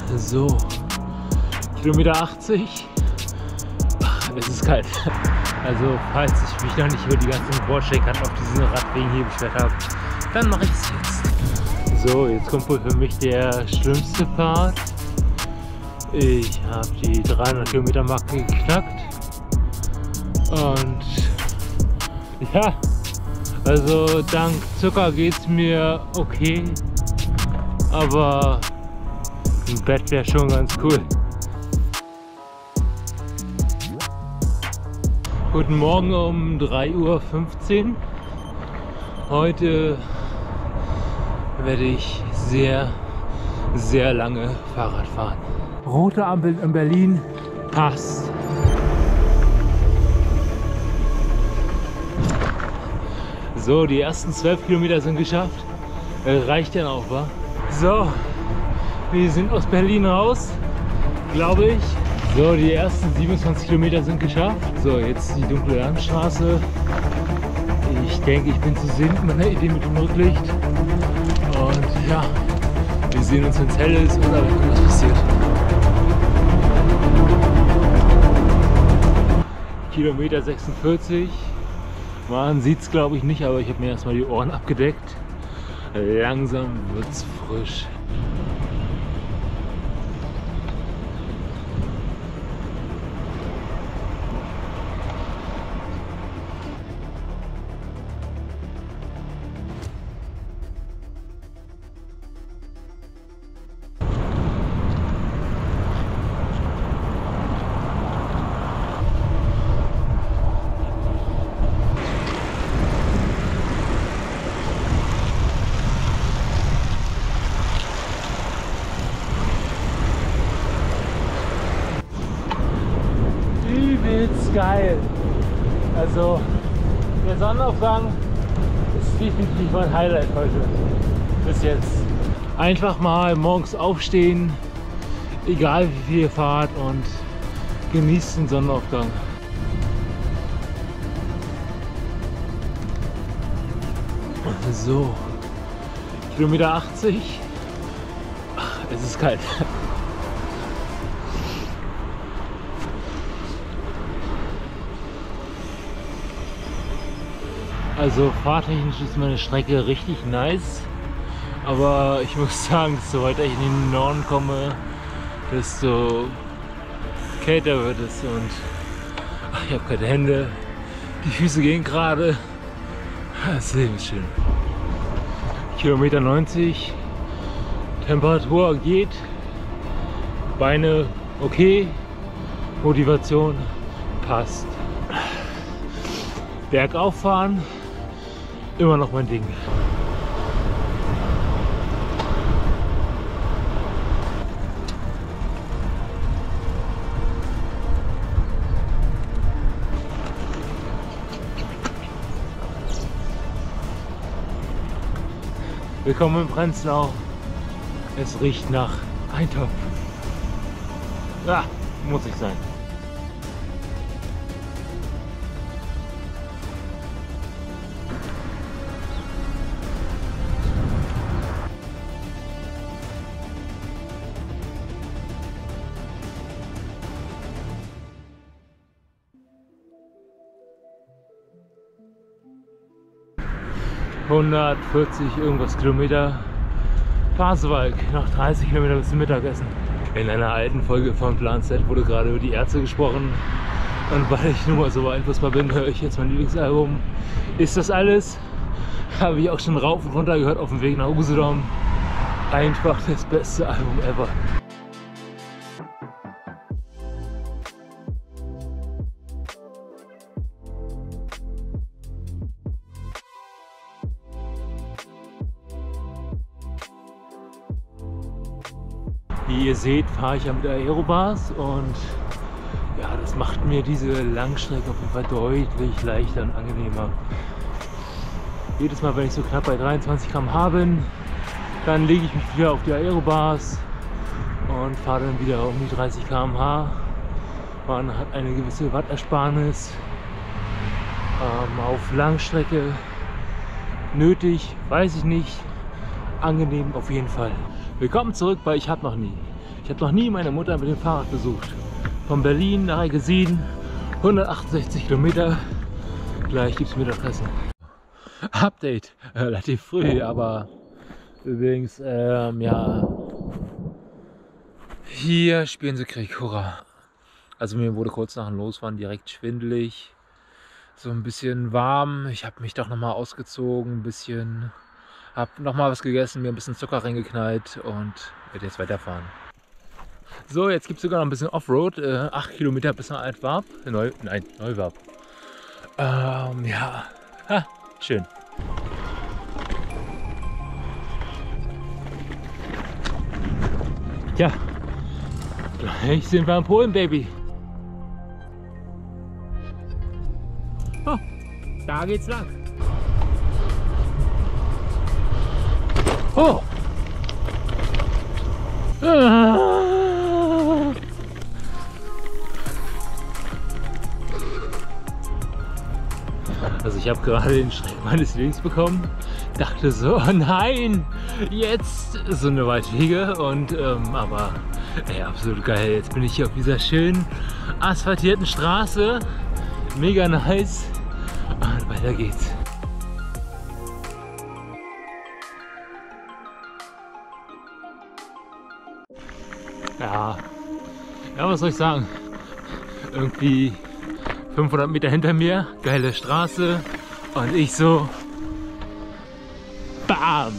So, Kilometer 80. Ach, es ist kalt. Also falls ich mich noch nicht über die ganzen Bordsteinkanten auf diesen Radwegen hier beschwert habe, dann mache ich es jetzt. So, jetzt kommt wohl für mich der schlimmste Part. Ich habe die 300 Kilometer Marke geknackt. Und ja, also dank Zucker geht es mir okay. Aber ein Bett wäre schon ganz cool. Guten Morgen um 3:15 Uhr. Heute werde ich sehr lange Fahrrad fahren. Rote Ampel in Berlin passt. So, die ersten 12 Kilometer sind geschafft. Reicht dann auch, wa? So, wir sind aus Berlin raus, glaube ich. So, die ersten 27 Kilometer sind geschafft. So, jetzt die dunkle Landstraße. Ich denke, ich bin zu sehen mit meiner Idee mit dem Rücklicht. Und ja, wir sehen uns, wenn es hell ist oder wenn irgendwas passiert. Kilometer 46. Man sieht es, glaube ich, nicht, aber ich habe mir erstmal die Ohren abgedeckt. Langsam wird's frisch. Geil. Also der Sonnenaufgang ist definitiv mein Highlight heute bis jetzt. Einfach mal morgens aufstehen, egal wie viel ihr fahrt, und genießt den Sonnenaufgang. So, Kilometer 80. Ach, es ist kalt. Also fahrtechnisch ist meine Strecke richtig nice, aber ich muss sagen, desto weiter ich in den Norden komme, desto kälter wird es und ach, ich habe keine Hände, die Füße gehen gerade, das Leben ist schön. Kilometer 90, Temperatur geht, Beine okay, Motivation passt. Bergauf fahren, immer noch mein Ding. Willkommen in Prenzlau. Es riecht nach Eintopf. Ja, muss ich sein. irgendwas Kilometer Pasewalk, noch 30 Kilometer bis zum Mittagessen. In einer alten Folge von Plan Z wurde gerade über die Ärzte gesprochen, und weil ich nun mal so beeinflussbar bin, höre ich jetzt mein Lieblingsalbum Ist das alles? Habe ich auch schon rauf und runter gehört auf dem Weg nach Usedom. Einfach das beste Album ever. Wie ihr seht, fahre ich ja mit der Aerobars, und ja, das macht mir diese Langstrecke auf jeden Fall deutlich leichter und angenehmer. Jedes Mal, wenn ich so knapp bei 23 km/h bin, dann lege ich mich wieder auf die Aerobars und fahre dann wieder um die 30 km/h. Man hat eine gewisse Wattersparnis auf Langstrecke. Nötig, weiß ich nicht. Angenehm auf jeden Fall. Willkommen zurück bei Ich hab noch nie. Ich habe noch nie meine Mutter mit dem Fahrrad besucht. Von Berlin nach Eggesin, 168 Kilometer. Gleich gibt es Mittagessen. Update, relativ früh, aber übrigens, ja, hier spielen sie Krieg, hurra. Also mir wurde kurz nach dem Losfahren direkt schwindelig, so ein bisschen warm. Ich habe mich doch nochmal ausgezogen, ein bisschen, habe nochmal was gegessen, mir ein bisschen Zucker reingeknallt und werde jetzt weiterfahren. So, jetzt gibt es sogar noch ein bisschen Offroad, 8 Kilometer bis nach Altwarp, Neuwarp. Ja, ha, schön. Ja, gleich sind wir in Polen, Baby. Oh, da geht's lang. Oh! Also ich habe gerade den Schreck meines Lebens bekommen, dachte so, oh nein, jetzt so eine weite Wege und aber ey, absolut geil. Jetzt bin ich hier auf dieser schönen asphaltierten Straße, mega nice und weiter geht's. Ja, was soll ich sagen? Irgendwie 500 Meter hinter mir, geile Straße und ich so, BAM!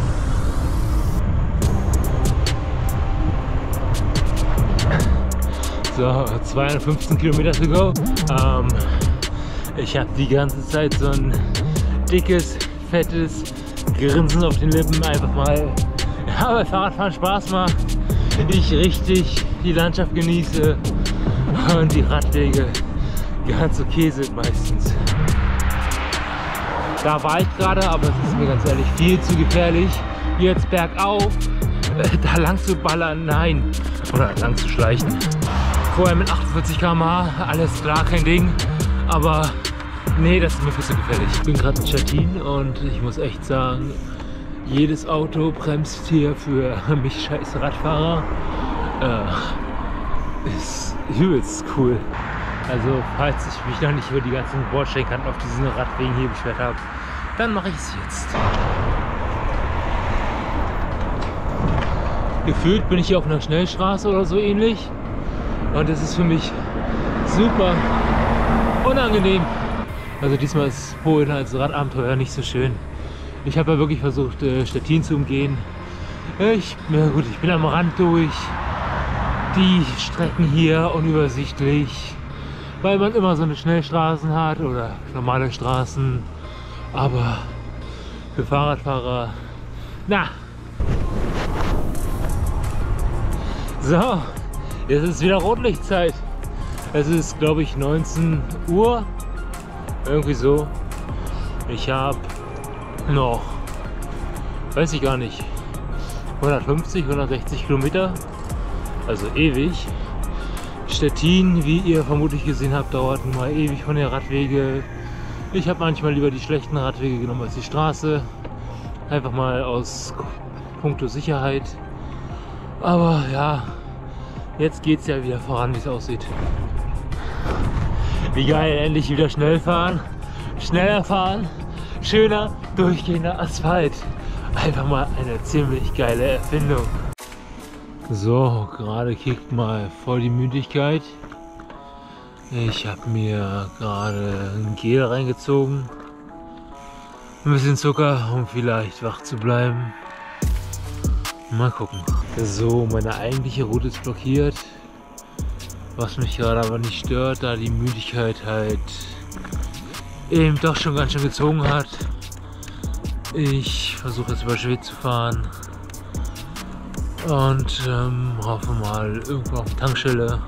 So, 215 Kilometer to go. Ich habe die ganze Zeit so ein dickes, fettes Grinsen auf den Lippen, einfach mal, ja, weil Fahrradfahren Spaß macht. Ich richtig die Landschaft genieße und die Radwege ganz okay sind meistens. Da war ich gerade, aber es ist mir ganz ehrlich viel zu gefährlich. Jetzt bergauf, da lang zu ballern, nein. Oder lang zu schleichen. Vorher mit 48 km/h, alles klar, kein Ding. Aber nee, das ist mir viel zu gefährlich. Ich bin gerade in Stettin und ich muss echt sagen, jedes Auto bremst hier für mich scheiß Radfahrer. Ist übelst cool. Also falls ich mich noch nicht über die ganzen Bordsteinkanten auf diesen Radwegen hier beschwert habe, dann mache ich es jetzt. Gefühlt bin ich hier auf einer Schnellstraße oder so ähnlich. Und es ist für mich super unangenehm. Also diesmal ist Polen als Radabenteuer nicht so schön. Ich habe ja wirklich versucht, Stettin zu umgehen. Ich bin am Rand durch. Die Strecken hier unübersichtlich, weil man immer so eine Schnellstraßen hat oder normale Straßen. Aber für Fahrradfahrer, na. So, jetzt ist wieder Rotlichtzeit. Es ist, glaube ich, 19 Uhr. Irgendwie so. Ich habe noch, weiß ich gar nicht, 150, 160 Kilometer. Also ewig. Stettin, wie ihr vermutlich gesehen habt, dauert nun mal ewig von der Radwege. Ich habe manchmal lieber die schlechten Radwege genommen als die Straße. Einfach mal aus puncto Sicherheit. Aber ja, jetzt geht es ja wieder voran, wie es aussieht. Wie geil, endlich wieder schnell fahren. Schneller fahren, schöner, durchgehender Asphalt. Einfach mal eine ziemlich geile Erfindung. So, gerade kickt mal voll die Müdigkeit. Ich habe mir gerade ein Gel reingezogen. Ein bisschen Zucker, um vielleicht wach zu bleiben. Mal gucken. So, meine eigentliche Route ist blockiert. Was mich gerade aber nicht stört, da die Müdigkeit halt eben doch schon ganz schön gezogen hat. Ich versuche jetzt über Schwed zu fahren. Und hoffe mal irgendwo auf der Tankstelle.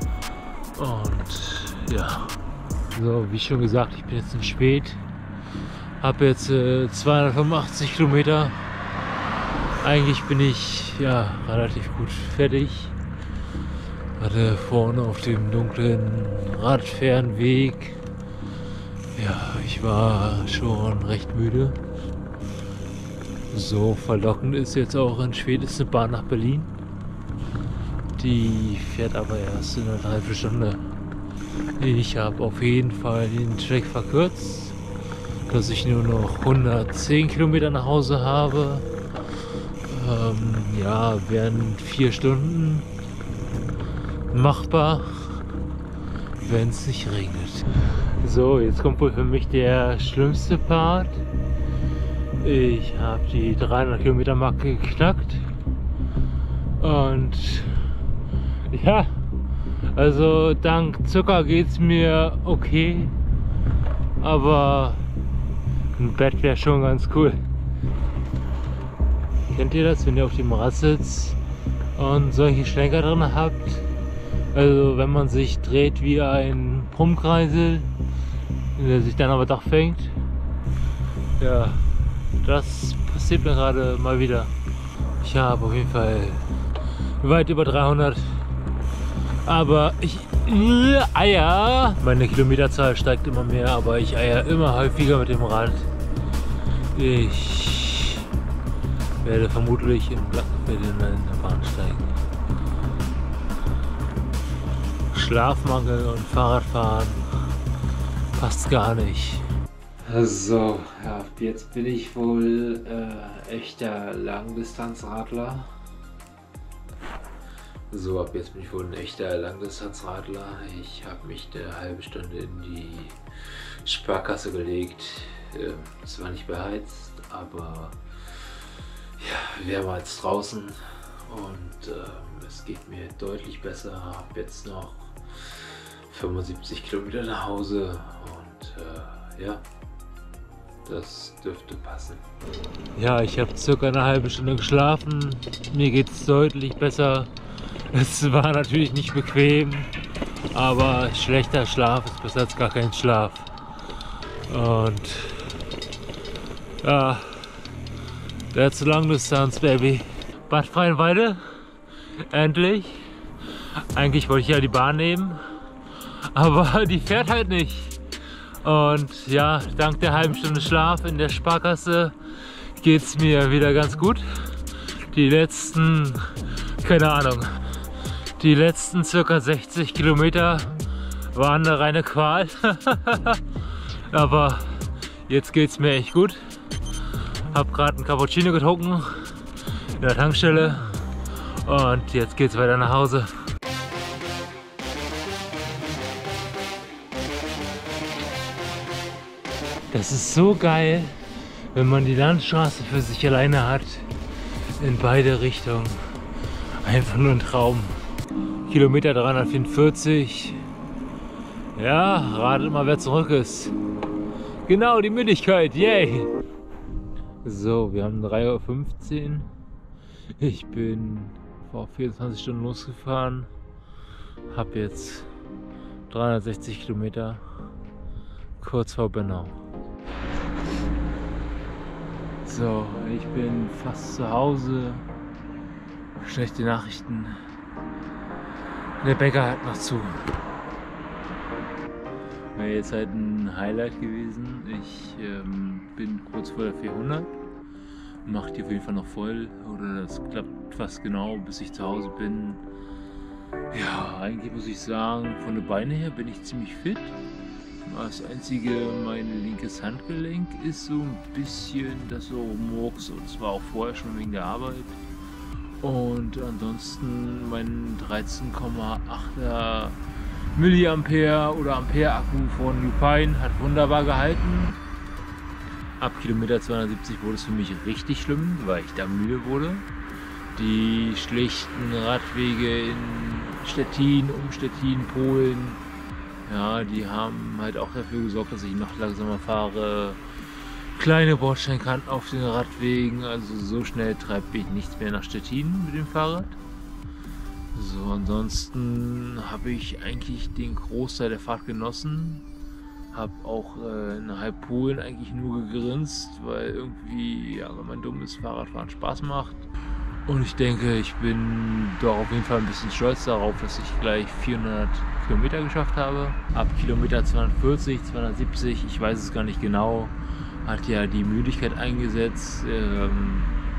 Und ja. So, wie schon gesagt, ich bin jetzt in Schwed. Habe jetzt 285 Kilometer. Eigentlich bin ich ja relativ gut fertig. Hatte vorne auf dem dunklen Radfernweg. Ja, ich war schon recht müde. So verlockend ist jetzt auch in Schwed ist eine Bahn nach Berlin. Die fährt aber erst in einer Dreiviertelstunde. Ich habe auf jeden Fall den Track verkürzt, dass ich nur noch 110 Kilometer nach Hause habe. Ja, wären 4 Stunden machbar, wenn es nicht regnet. So, jetzt kommt wohl für mich der schlimmste Part. Ich habe die 300 Kilometer Marke geknackt und ja, also dank Zucker geht's mir okay, aber ein Bett wäre schon ganz cool. Kennt ihr das, wenn ihr auf dem Rad sitzt und solche Schlenker drin habt? Also wenn man sich dreht wie ein Brummkreisel, der sich dann aber doch fängt. Ja, das passiert mir gerade mal wieder. Ich habe auf jeden Fall weit über 300. Aber ich eier. Meine Kilometerzahl steigt immer mehr, aber ich eier immer häufiger mit dem Rad. Ich werde vermutlich in Blankenfeld in der Bahn steigen. Schlafmangel und Fahrradfahren passt gar nicht. So, ja, jetzt bin ich wohl echter Langdistanzradler. So, ab jetzt bin ich wohl ein echter Langdistanzradler. Ich habe mich eine halbe Stunde in die Sparkasse gelegt. Es war nicht beheizt, aber ja, wärmer als draußen und es geht mir deutlich besser. Ich habe jetzt noch 75 Kilometer nach Hause und ja, das dürfte passen. Ja, ich habe circa eine halbe Stunde geschlafen. Mir geht es deutlich besser. Es war natürlich nicht bequem, aber schlechter Schlaf ist besser als gar kein Schlaf. Und ja, that's long distance, baby. Bad Freienweide, endlich. Eigentlich wollte ich ja die Bahn nehmen, aber die fährt halt nicht. Und ja, dank der halben Stunde Schlaf in der Sparkasse geht es mir wieder ganz gut. Die letzten, keine Ahnung, die letzten circa 60 Kilometer waren eine reine Qual. Aber jetzt geht es mir echt gut. Hab gerade einen Cappuccino getrunken in der Tankstelle und jetzt geht's weiter nach Hause. Das ist so geil, wenn man die Landstraße für sich alleine hat, in beide Richtungen. Einfach nur ein Traum. Kilometer 344. Ja, ratet mal, wer zurück ist. Genau, die Müdigkeit, yay! So, wir haben 3:15 Uhr. Ich bin vor 24 Stunden losgefahren. Hab jetzt 360 Kilometer. Kurz vor Bernau. So, ich bin fast zu Hause. Schlechte Nachrichten. Der Bäcker hat noch zu. Wäre jetzt halt ein Highlight gewesen. Ich bin kurz vor der 400. Mache die auf jeden Fall noch voll. Oder das klappt fast genau, bis ich zu Hause bin. Ja, eigentlich muss ich sagen, von den Beinen her bin ich ziemlich fit. Das einzige, mein linkes Handgelenk ist so ein bisschen das so murks und zwar auch vorher schon wegen der Arbeit. Und ansonsten mein 13,8er Milliampere oder Ampere Akku von Lupine hat wunderbar gehalten. Ab Kilometer 270 wurde es für mich richtig schlimm, weil ich da müde wurde. Die schlechten Radwege in Stettin, um Stettin, Polen, ja, die haben halt auch dafür gesorgt, dass ich noch langsamer fahre. Kleine Bordsteinkanten auf den Radwegen, also so schnell treibt mich nichts mehr nach Stettin mit dem Fahrrad. So, ansonsten habe ich eigentlich den Großteil der Fahrt genossen. Habe auch innerhalb Polen eigentlich nur gegrinst, weil irgendwie, ja, wenn man dumm ist, Fahrradfahren Spaß macht. Und ich denke, ich bin doch auf jeden Fall ein bisschen stolz darauf, dass ich gleich 400 Kilometer geschafft habe. Ab Kilometer 240, 270, ich weiß es gar nicht genau, hat ja die Müdigkeit eingesetzt.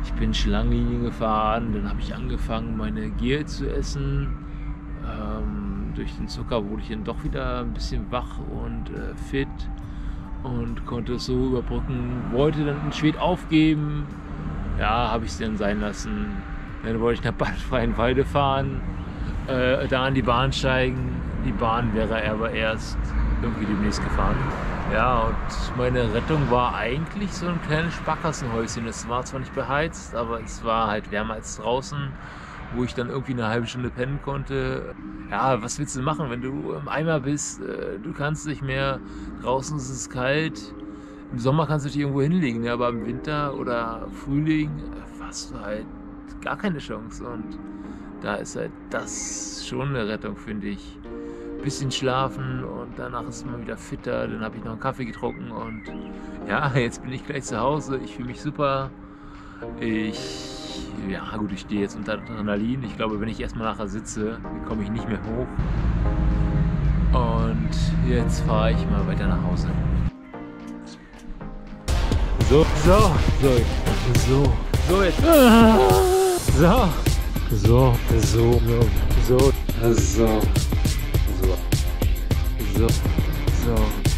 Ich bin Schlangenlinien gefahren, dann habe ich angefangen, meine Gel zu essen. Durch den Zucker wurde ich dann doch wieder ein bisschen wach und fit und konnte es so überbrücken. Wollte dann in Schwedt aufgeben, ja, habe ich es dann sein lassen. Dann wollte ich nach Bad Freienwalde fahren, da an die Bahn steigen. Die Bahn wäre aber erst irgendwie demnächst gefahren. Ja, und meine Rettung war eigentlich so ein kleines Sparkassenhäuschen. Es war zwar nicht beheizt, aber es war halt wärmer als draußen, wo ich dann irgendwie eine halbe Stunde pennen konnte. Ja, was willst du machen, wenn du im Eimer bist? Du kannst nicht mehr, draußen ist es kalt. Im Sommer kannst du dich irgendwo hinlegen, aber im Winter oder Frühling hast du halt gar keine Chance. Und da ist halt das schon eine Rettung, finde ich. Bisschen schlafen und danach ist man wieder fitter. Dann habe ich noch einen Kaffee getrunken und ja, jetzt bin ich gleich zu Hause. Ich fühle mich super. Ich stehe jetzt unter Adrenalin. Ich glaube, wenn ich erstmal nachher sitze, komme ich nicht mehr hoch. Und jetzt fahre ich mal weiter nach Hause. So jetzt. So.